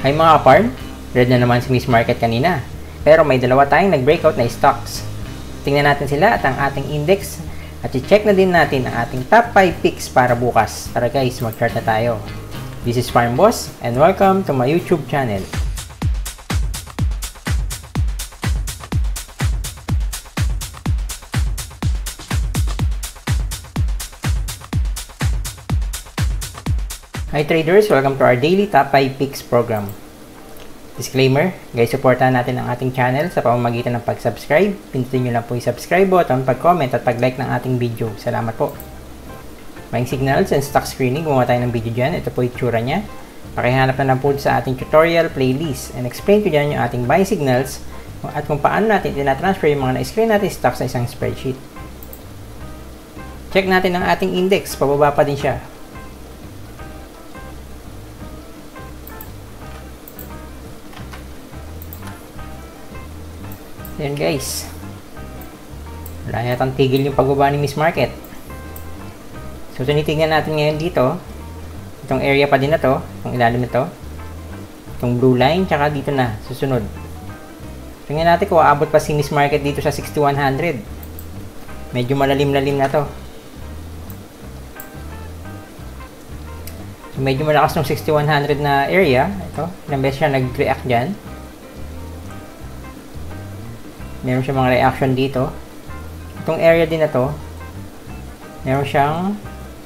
Ay mga kaparm, red na naman si Miss Market kanina. Pero may dalawa tayong nag-breakout na stocks. Tingnan natin sila at ang ating index. At i-check na din natin ang ating top 5 picks para bukas. Tara guys, mag-chart na tayo. This is Farm Boss and welcome to my YouTube channel. Hi traders! Welcome to our daily top 5 picks program. Disclaimer, guys, supportahan natin ang ating channel sa pamamagitan ng pag-subscribe. Pindutin nyo lang po yung subscribe button, pag-comment at pag-like ng ating video. Salamat po. Buying signals and stock screening, gumawa tayo ng video dyan. Ito po yung tsura nya. Pakihanap na lang po sa ating tutorial playlist and explain ko dyan yung ating buying signals at kung paano natin tinatransfer yung mga na-screen natin stocks sa isang spreadsheet. Check natin ang ating index, pababa pa din siya. Ayan guys, wala yatang tigil yung pagbaba ni Miss Market. So tinitingnan natin ngayon dito, itong area pa din na to, itong ilalim nito, itong blue line, tsaka dito na, susunod. Tingnan natin kung aabot pa si Miss Market dito sa 6100. Medyo malalim-lalim na to. So medyo malakas ng 6100 na area. Ito, ilang beses siya nag-react dyan. Meron siyang mga reaction dito. Itong area din na to, meron siyang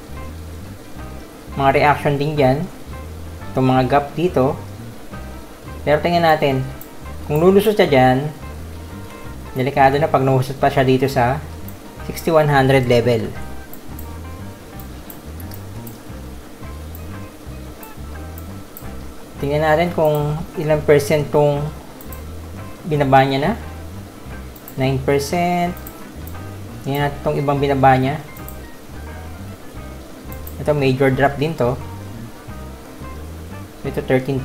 mga reaction din dyan. Itong mga gap dito. Pero tingnan natin, kung lulusot siya dyan, delikado na pag nalusot pa siya dito sa 6100 level. Tingnan natin kung ilang percent tong binaba niya na. 9%. Yan itong ibang binaba niya. Ito major drop din to. Ito 13%.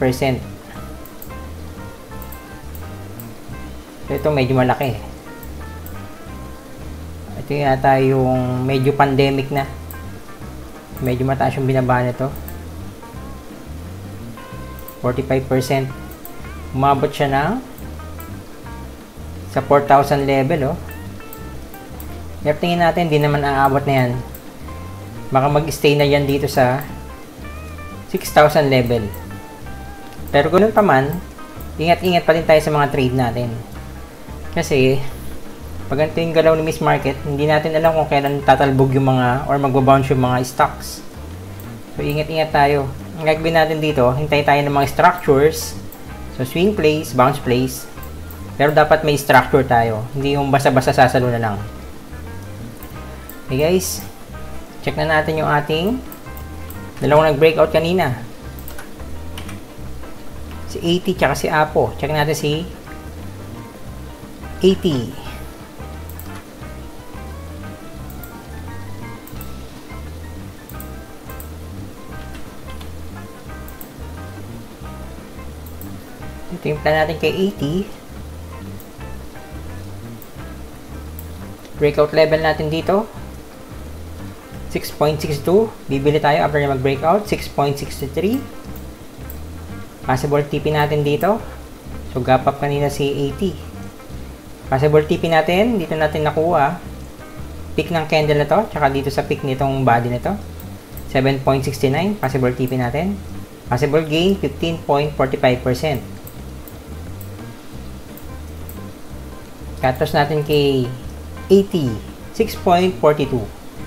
Ito medyo malaki. Ito yata yung medyo pandemic na. Medyo mataas yung binaba nito. 45%. Umabot siya ng sa 4,000 level, oh. Pero tingin natin, hindi naman aabot na yan. Baka mag-stay na yan dito sa 6,000 level. Pero ganun pa man, ingat-ingat pa rin tayo sa mga trade natin. Kasi, pag ganito yung galaw ni Miss Market, hindi natin alam kung kailan tatalbog yung mga, or magbabounce yung mga stocks. So, ingat-ingat tayo. Ang gagawin natin dito, hintay tayo ng mga structures. So, swing plays, bounce plays. Pero dapat may structure tayo. Hindi yung basta-basta sasalo na lang. Okay guys. Check na natin yung ating dalawang nag-breakout kanina. Si 80 tsaka si Apo. Check natin si 80. Ito yung plan natin kay 80. Breakout level natin dito 6.62. Bibili tayo after niya mag-breakout. 6.63. Possible TP natin dito. So gap up kanina si 80. Possible TP natin, dito natin nakuha peak ng candle na to, tsaka dito sa peak nitong body nito 7.69. Possible TP natin. Possible gain 15.45%. Cut loss natin kay 80, 6.42.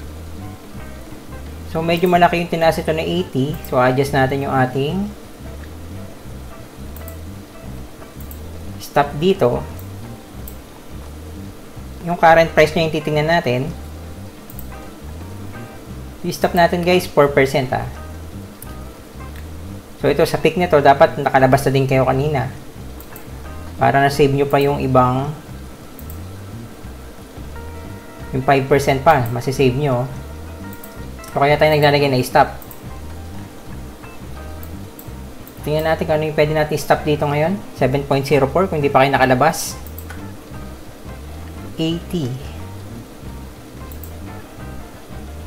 So, medyo malaki yung tinaas ito na 80. So, adjust natin yung ating stop dito. Yung current price niya yung titingnan natin. Yung stop natin guys, 4% ah. So, ito sa peak nito, dapat nakalabas na din kayo kanina. Para na-save nyo pa yung ibang yung 5% pa, masisave nyo. So, kaya tayo naglalagay na stop. Tingnan natin kung ano yung pwede natin stop dito ngayon. 7.04 kung hindi pa kayo nakalabas. 80.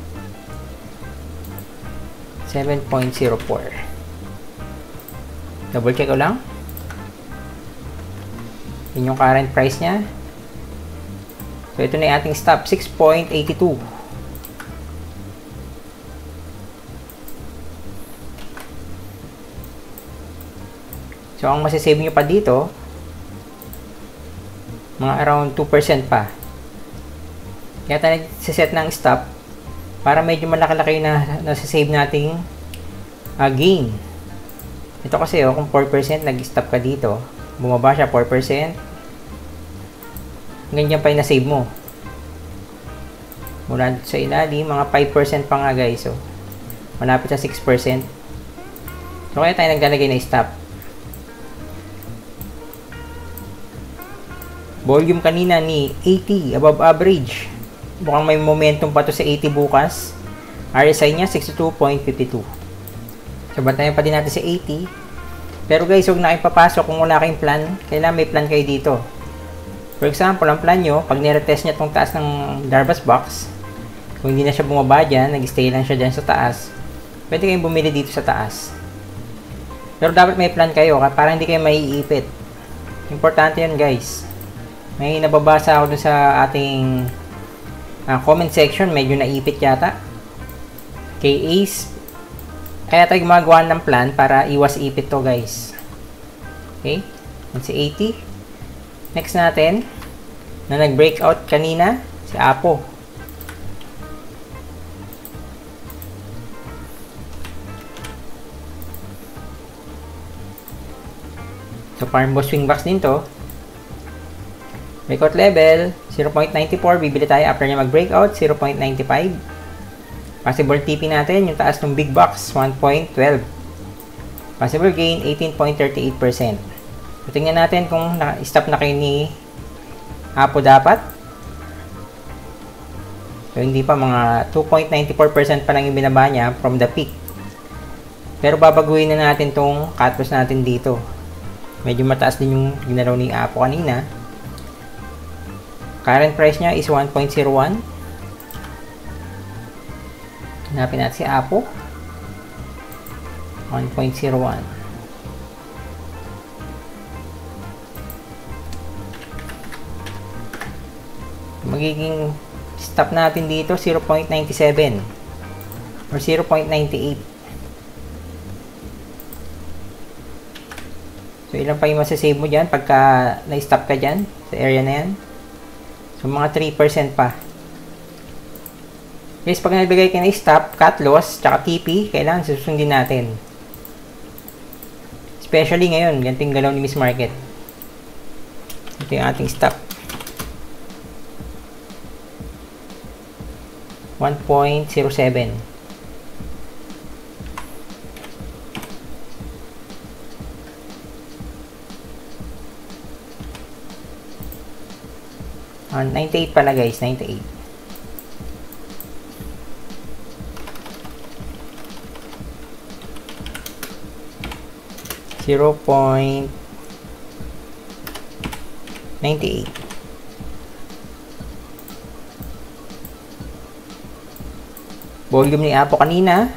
7.04. Double check ko lang. Yun yung current price niya. So, ito na yung ating stop, 6.82. So, ang masasave nyo pa dito, mga around 2% pa. Kaya tayo set ng stop para medyo malaki-laki na nasasave nating gain. Ito kasi, kung 4% nag-stop ka dito, bumaba siya 4%, ganyan pa yung nasave mo. Mula sa ilalim, mga 5% pa nga guys. So, malapit sa 6%. So, kaya tayo naglalagay na stop. Volume kanina ni 80, above average. Mukhang may momentum pa to sa 80 bukas. RSI niya, 62.52. So, bantayan pa din natin sa 80. Pero guys, huwag na kayong papasok kung wala kayong plan. Kailangan may plan kayo dito. For example, ang plan nyo, pag nire-test niya itong taas ng Darvas box, kung hindi na siya bumaba dyan, nag-stay lang siya dyan sa taas, pwede kayong bumili dito sa taas. Pero dapat may plan kayo, para hindi kayo maiipit. Importante yun guys. May nababasa ako dun sa ating comment section, medyo naipit yata. Kay Ace. Kaya tayo gumagawa ng plan para iwas ipit to guys. Okay? Yan si 80. Next natin, na nag-breakout kanina, si Apo. So, farm boss swing box din to. Breakout level, 0.94. Bibili tayo after niya mag-breakout, 0.95. Possible TP natin, yung taas ng big box, 1.12. Possible gain, 18.38%. So, tingnan natin kung stop na kayo ni Apo dapat. So, hindi pa, mga 2.94% pa lang yung binaba niya from the peak. Pero babaguhin na natin tong cut loss natin dito. Medyo mataas din yung ginalaw ni Apo kanina. Current price niya is 1.01. Hanapin natin si Apo. 1.01. Magiging stop natin dito 0.97 or 0.98. So, ilan pa yung masasave mo dyan pagka na-stop ka dyan sa area na yan? So, mga 3% pa. Guys, pag nagbigay ka na stop, cut loss, tsaka TP, kailangan susundin natin. Especially ngayon, ganito yung galaw ni Miss Market. Ito yung ating stop. 1.07. Ah, 98 pala guys, 98. $0.98. Volume ni Apo kanina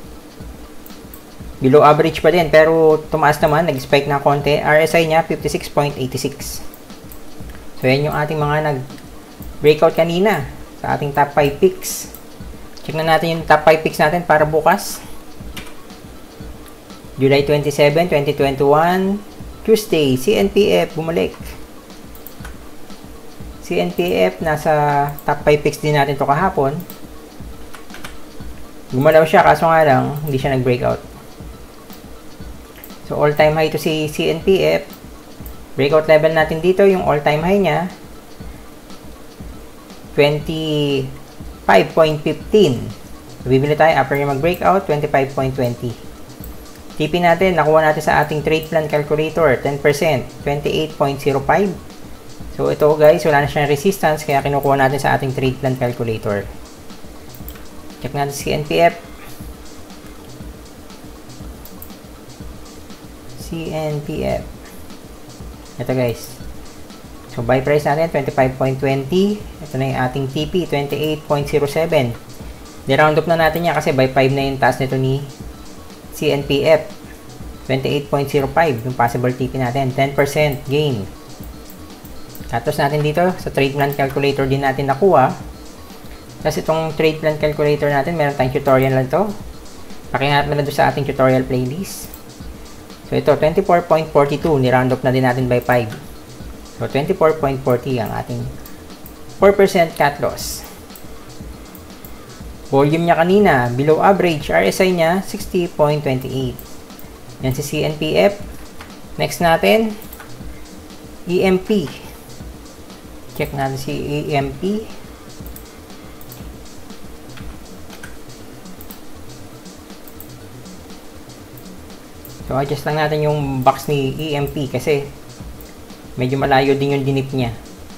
below average pa din, pero tumaas naman, nag-spike na konti. RSI niya 56.86. So, yan yung ating mga nag-breakout kanina sa ating top 5 picks. Check na natin yung top 5 picks natin para bukas. July 27, 2021, Tuesday, CNPF, bumalik. CNPF, nasa top 5 picks din natin to kahapon. Gumalaw siya, kaso nga lang, hindi siya nag-breakout. So, all-time high to si CNPF. Breakout level natin dito, yung all-time high niya, 25.15. So, bibili tayo after yung mag-breakout, 25.20. TP natin, nakuha natin sa ating trade plan calculator, 10%, 28.05. So, ito guys, wala na siyang resistance, kaya kinukuha natin sa ating trade plan calculator. Check natin si CNPF. CNPF. Ito guys. So, buy price natin, 25.20. Ito na yung ating TP, 28.07. Di-round up na natin yan kasi buy 5 na yung taas nito ni CNPF. So, 28.05 yung possible TP natin. 10% gain. Tapos natin dito sa trade plan calculator din natin nakuha. Tapos itong trade plan calculator natin, meron tayong tutorial lang to. Pakihanap na doon sa ating tutorial playlist. So ito, 24.42, ni-round up na din natin by 5. So 24.40 ang ating 4% cut loss. Volume niya kanina, below average, RSI niya 60.28. Yan si CNPF. Next natin, EMP. Check natin si EMP. So, adjust lang natin yung box ni EMP kasi medyo malayo din yung dinip niya.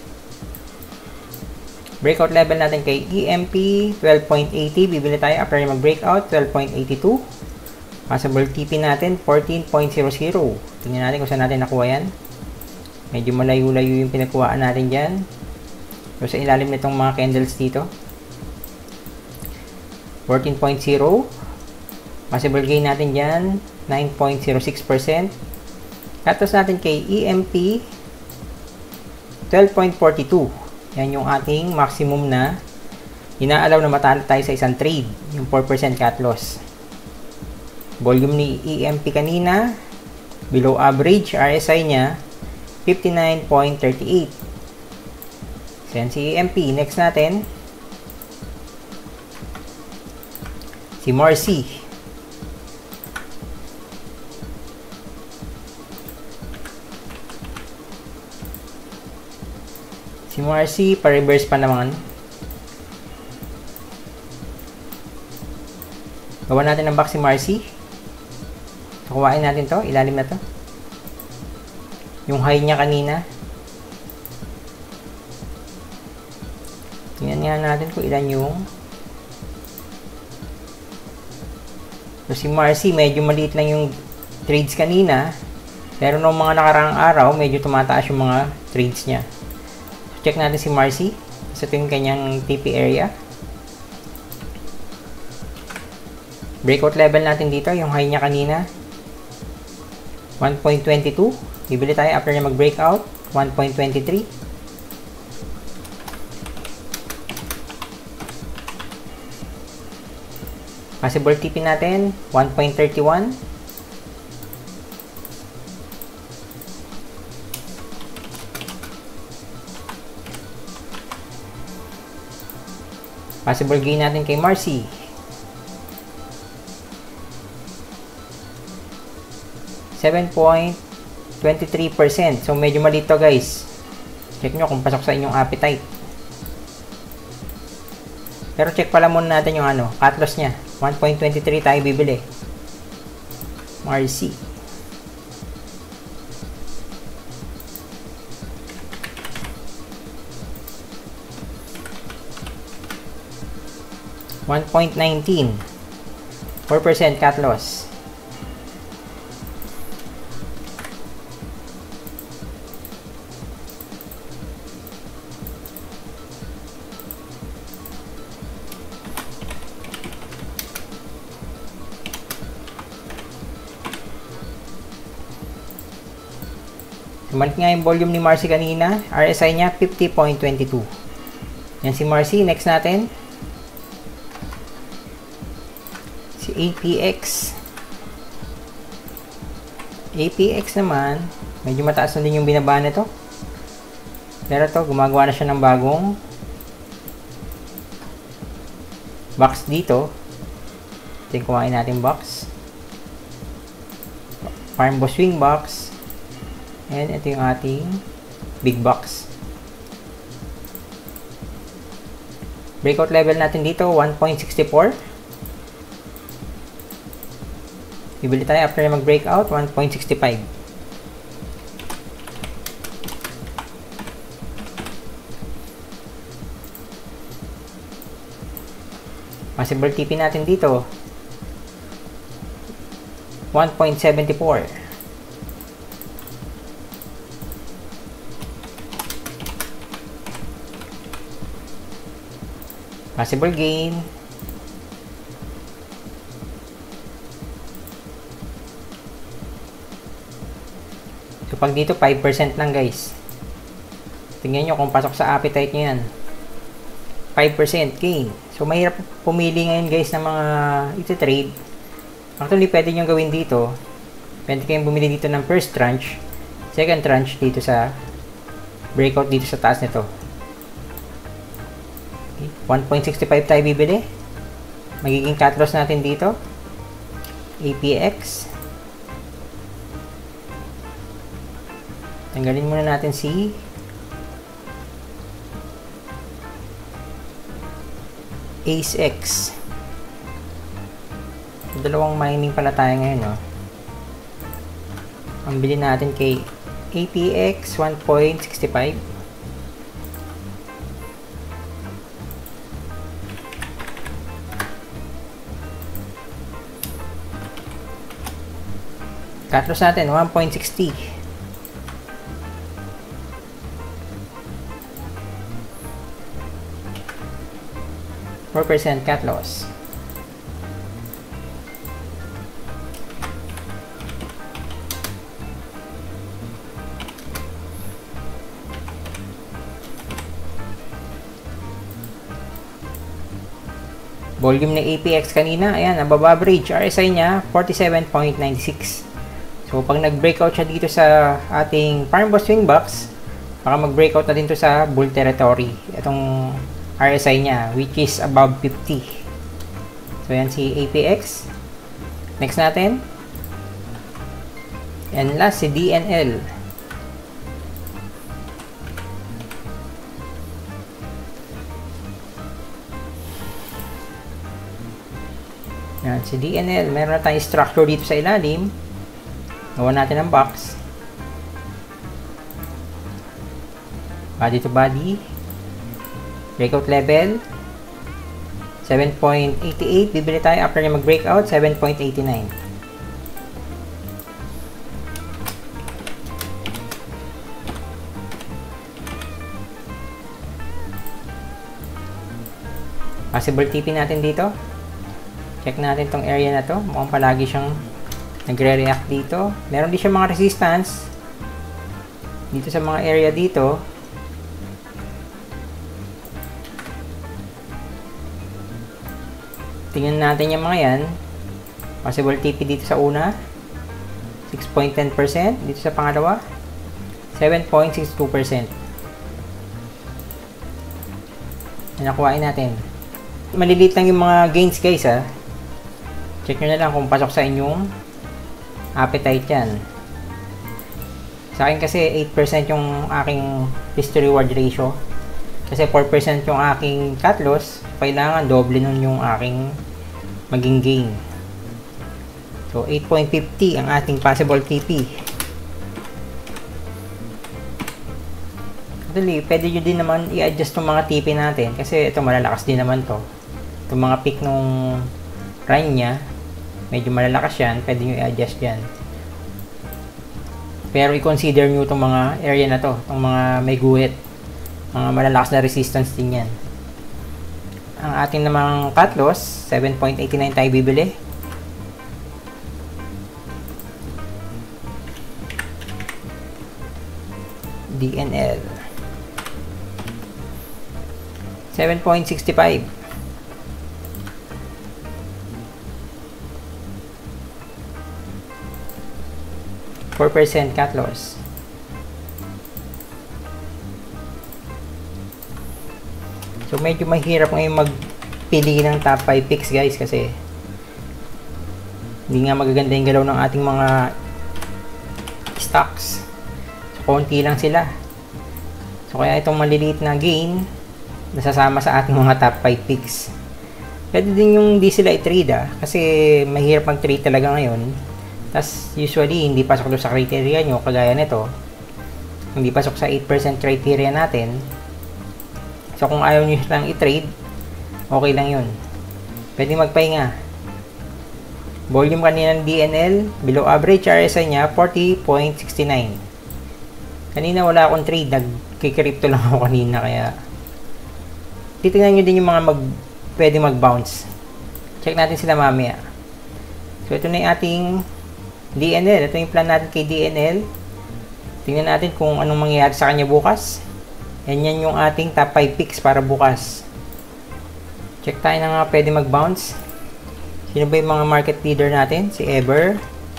Breakout level natin kay EMP, 12.80. Bibili tayo after mag-breakout, 12.82. Possible TP natin, 14.00. Tingnan natin kung saan natin nakuha yan. Medyo malayo-layo yung pinagkuhaan natin dyan. So, sa ilalim nitong mga candles dito. 14.0. Possible gain natin dyan, 9.06%. Tapos natin kay EMP, 12.42. Yan yung ating maximum na inaalaw na matalo tayo sa isang trade. Yung 4% cut loss. Volume ni EMP kanina, below average, RSI niya, 59.38. So yan si EMP. Next natin, si Marcy. Si Marcy, pa-reverse pa naman. Gawa natin ng box si Marcy. Kuhain natin to, ilalim na to. Yung high niya kanina. Tingnan nga natin kung ilan yung. So si Marcy, medyo maliit lang yung trades kanina. Pero nung mga nakaraang araw, medyo tumataas yung mga trades niya. Check natin si Marcy. Sa ito yung kanyang TP area. Breakout level natin dito. Yung high niya kanina. 1.22. Bibili tayo after niya mag-breakout. 1.23. Possible TP natin. 1.31. Possible gain natin kay Marcy. 7.23%. So, medyo maliit to guys. Check nyo kung pasok sa inyong appetite. Pero check pala muna natin yung cut loss niya. 1.23 tayo bibili. Marcy. $1.19. 4% cut loss. Sumalik nga yung volume ni Marcy kanina. RSI niya 50.22. Yan si Marcy. Next natin, si APX. APX naman, medyo mataas na din yung binaba nito. Pero to, gumagawa na siya ng bagong box dito. Ito yung kumain natin box. Farm Boss Swing box. And ito yung ating big box. Breakout level natin dito, 1.64. Bibili tayo after mag-breakout, 1.65. Possible TP natin dito, 1.74. Possible gain, pag dito 5% lang guys. Tingnan nyo kung pasok sa appetite nyo yan. 5% gain. So mahirap pumili ngayon guys ng mga iti-trade. Actually pwede nyo gawin dito. Pwede kayong bumili dito ng first tranche, second tranche dito sa breakout dito sa taas nito. Okay. 1.65 tayo bibili. Magiging cut loss natin dito. APX. Tanggalin muna natin si AceX. Dalawang mining pala tayo ngayon, no? Ang bili natin kay APX 1.65. Cut loss natin 1.60. 4% cut loss. Volume ng APX kanina, ayan, above average. RSI niya, 47.96. So, pag nag-breakout siya dito sa ating Farm Boss Swing Box, baka mag-breakout na din to sa bull territory. Itong RSI niya, which is above 50. So, yan si APX. Next natin. And last, si DNL. Yan, si DNL. Meron na tayong structure dito sa ilalim. Gawa natin ang box. Body to body. Breakout level 7.88. Bibili tayo after niya mag-breakout 7.89. Possible TP natin dito. Check natin tong area na to. Mukhang palagi siyang nagre-react dito. Meron din siya mga resistance dito sa mga area dito. Tingnan natin yung mga yan. Possible TP dito sa una. 6.10%. Dito sa pangalawa. 7.62%. Nakuhain natin. Maliliit lang yung mga gains guys ha. Check nyo na lang kung pasok sa inyong appetite yan. Sa akin kasi 8% yung aking risk to reward ratio. Kasi 4% yung aking cut loss, kailangan doble nun yung aking maging gain. So 8.50 ang ating possible TP. Actually, pwede nyo din naman i-adjust yung mga TP natin kasi ito malalakas din naman to. Itong mga peak nung run nya, medyo malalakas yan, pwede nyo i-adjust yan. Pero i-consider nyo itong mga area na to, itong mga may guhit. Mga malalakas na resistance din yan. Ang ating namang cut loss, 7.89 tayo bibili. DNL 7.65. % cut loss. So medyo mahirap ngayon magpili ng top 5 picks guys kasi hindi nga magaganda yung galaw ng ating mga stocks. So konti lang sila. So kaya itong maliliit na gain nasasama sa ating mga top 5 picks. Pwede din yung di sila i-trade kasi mahirap mag-trade talaga ngayon. Tas usually hindi pasok doon sa criteria nyo kagaya nito. Hindi pasok sa 8% criteria natin. So kung ayaw nyo lang i-trade, okay lang yun. Pwede magpahinga. Volume kanina ng DNL, below average. RSI nya 40.69. Kanina wala akong trade, nagkikripto lang ako kanina kaya titingnan nyo din yung mga pwede mag-bounce. Check natin sila mamaya. So ito na yung ating DNL. Ito yung plan natin kay DNL. Tingnan natin kung anong mangyayari sa kanya bukas. Yan yung ating top 5 picks para bukas. Check tayo na nga pwede mag-bounce. Sino ba yung mga market leader natin? Si Ever.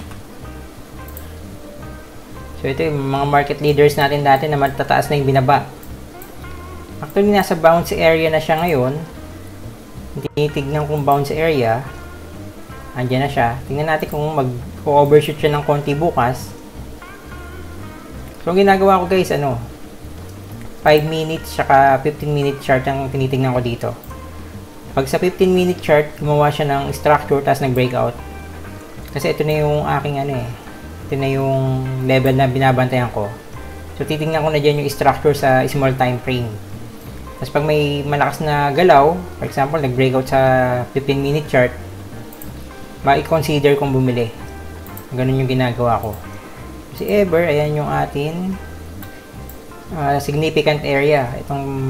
So ito yung mga market leaders natin dati na matataas na yung binaba. Actually, nasa bounce area na siya ngayon. Tinitignan kung bounce area. Andiyan na siya. Tingnan natin kung mag-overshoot siya ng konti bukas. So ang ginagawa ko guys, 5 minutes saka 15 minute chart ang tinitingnan ko dito. Pag sa 15 minute chart, gumawa siya ng structure tapos nag-breakout. Kasi ito na yung aking ito na yung level na binabantayan ko. So titingnan ko na dyan yung structure sa small time frame. Tapos pag may malakas na galaw, for example, nag-breakout sa 15 minute chart, ma-consider kong bumili. Ganun yung ginagawa ko. Si Ever, ayan yung atin significant area. Itong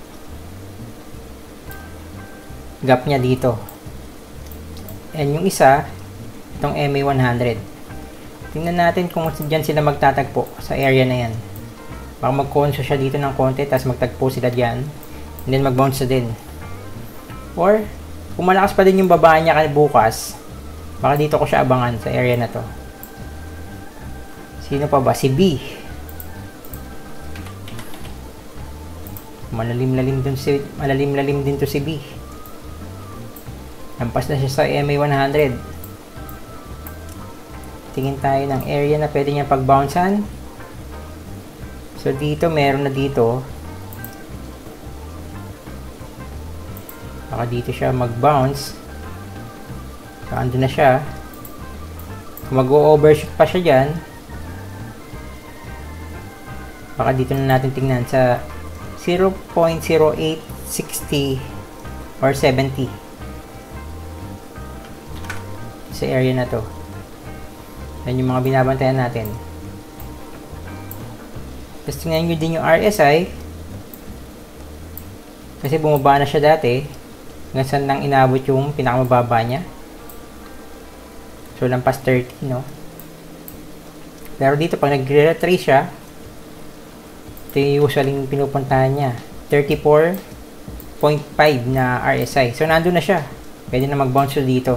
gap niya dito. And yung isa, itong MA100. Tingnan natin kung dyan sila magtatagpo sa area na yan. Baka mag-conso siya dito ng konti, tapos magtagpo sila dyan. And then mag-bounce na din. Or, kung malakas pa din yung baba niya bukas, baka dito ko siya abangan sa area na to. Sino pa ba? Si B. Malalim-lalim din to si B. Lampas na siya sa MA100. Tingin tayo ng area na pwede niya pag-bouncean. So dito, meron na dito. Baka dito siya mag-bounce. So andun na siya. Kung mag-overshoot pa siya dyan, baka dito na natin tingnan sa 0.0860 or 70 sa area na to. Yan yung mga binabantayan natin. Tapos tingnan nyo din yung RSI kasi bumaba na siya dati hanggang saan lang inabot yung pinakamababa niya. So lampas 30, no? Pero dito pag nagre-retrace siya, ito yung usually pinupuntahan niya, 34.5 na RSI. So nandun na siya. Pwede na mag-bounce dito.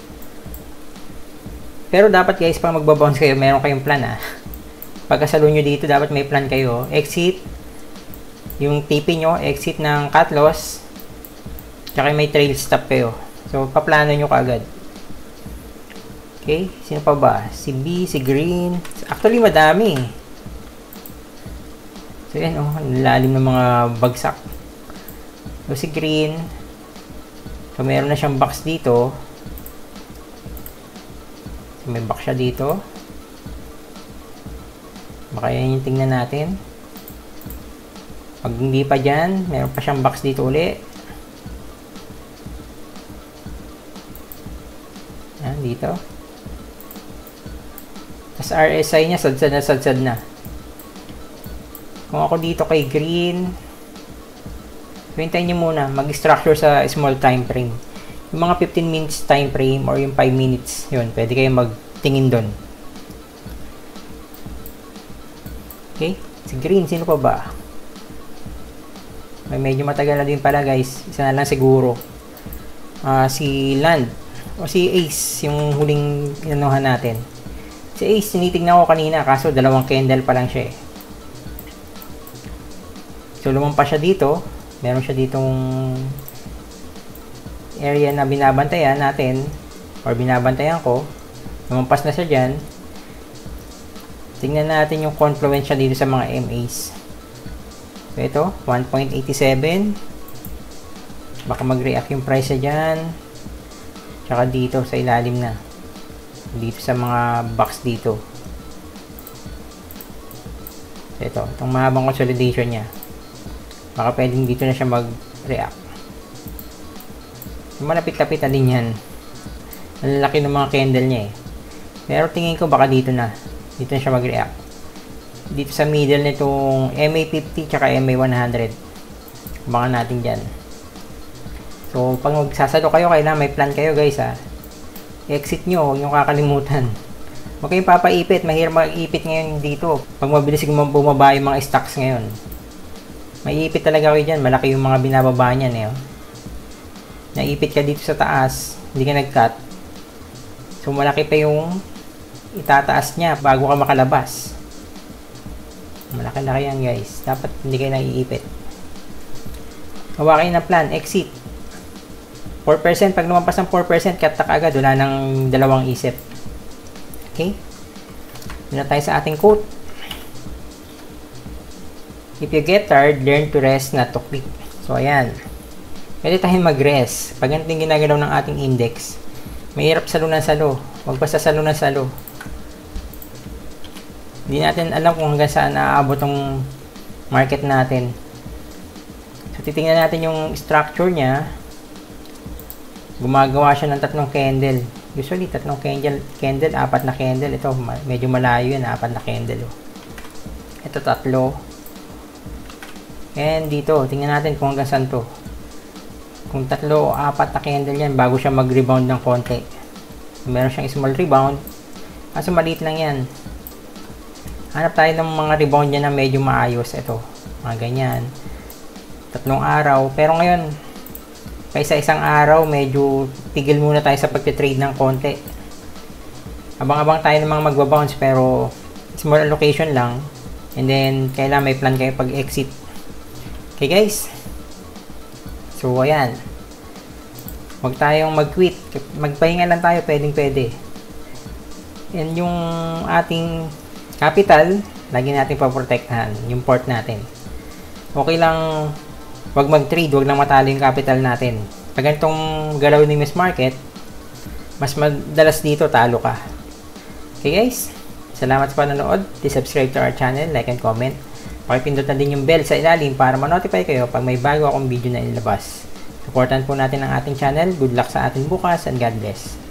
Pero dapat guys, pag magbabounce kayo, meron kayong plan Pagkasalo nyo dito, dapat may plan kayo. Exit, yung TP nyo, exit ng cut loss, tsaka may trail stop kayo. So, paplano nyo kaagad. Okay, sino pa ba? Si B, si Green. Actually, madami. So, yan lalim ng mga bagsak. So, si Green. So, meron na siyang box dito. So, may box siya dito. Baka yan yung tingnan natin. Pag hindi pa dyan, meron pa siyang box dito uli. Yan, dito. Tapos RSI niya, sadsad na. Kung ako dito kay Green, hintayin nyo muna, mag-structure sa small time frame. Yung mga 15 minutes time frame or yung 5 minutes, yun, pwede kayo magtingin doon. Okay, si Green, sino pa ba? May medyo matagal na din pala guys, isa na lang siguro. Si Land, o si Ace, yung huling inanuhan natin. Si Ace, tinitignan ko kanina, kaso dalawang candle pa lang siya So, lumampas siya dito. Meron siya ditong area na binabantayan natin or binabantayan ko. Lumampas na siya dyan. Tingnan natin yung confluence siya dito sa mga MAs. So, ito, 1.87. Baka mag-react yung price niya dyan. Tsaka dito, sa ilalim na. Dito sa mga box dito. So, ito, itong mahabang consolidation niya. Baka pwedeng dito na siya mag-react. Malapit-lapit na din yan. Ang laki ng mga candle niya Pero tingin ko baka dito na. Dito na siya mag-react. Dito sa middle nitong MA50 tsaka MA100. Baka natin dyan. So, pag magsasalo kayo, kailangan may plan kayo guys Exit nyo, huwag nyo kakalimutan. Huwag kayong papaipit. Mahirap mag-ipit ngayon dito. Pag mabilis bumaba yung mga stocks ngayon. Maiipit talaga kayo dyan. Malaki yung mga binababa niyan eh. Naipit ka dito sa taas. Hindi ka nag-cut. So malaki pa yung itataas niya bago ka makalabas. Malaki-laki yan guys. Dapat hindi kayo naiipit. Hawa kayo ng plan. Exit. 4%. Pag lumampas ng 4%, cut na agad. Wala nang dalawang isip. Okay? Muna tayo sa ating quote. If you get tired, learn to rest, not to quit. So, ayan. Pwede tayong mag-rest. Pag ganito yung ginagalaw ng ating index, mahirap salo ng salo. Huwag basta salo ng salo. Hindi natin alam kung hanggang saan naaabot ang market natin. So, titingnan natin yung structure niya. Gumagawa siya ng 3 candle. Usually, 3 candle, 4 na candle. Ito, medyo malayo yan, 4 na candle. Ito, 3. And dito, tingnan natin kung hanggang saan to. Kung 3 o 4 na candle yan, bago siya mag-rebound ng konti. Meron siyang small rebound. Kaso maliit lang yan. Hanap tayo ng mga rebound niya na medyo maayos. Ito, mga ganyan. 3 araw. Pero ngayon, kaysa isang araw, medyo tigil muna tayo sa pagtitrade ng konti. Abang-abang tayo ng mga magbabounce pero small allocation lang. And then, kailangan may plan kayo pag-exit. Okay guys? So, ayan. Huwag tayong mag-quit. Magpahinga lang tayo, pwedeng-pwede. And yung ating capital, lagi natin paprotektahan. Yung port natin. Okay lang, huwag mag-trade, huwag lang matalo yung capital natin. Pag ganitong galaw ni Miss Market, mas madalas dito talo ka. Okay guys? Salamat sa panonood. Please subscribe to our channel, like and comment. Pakipindot na din yung bell sa ilalim para ma-notify kayo pag may bago akong video na ilabas. Supportan po natin ang ating channel. Good luck sa atin bukas and God bless.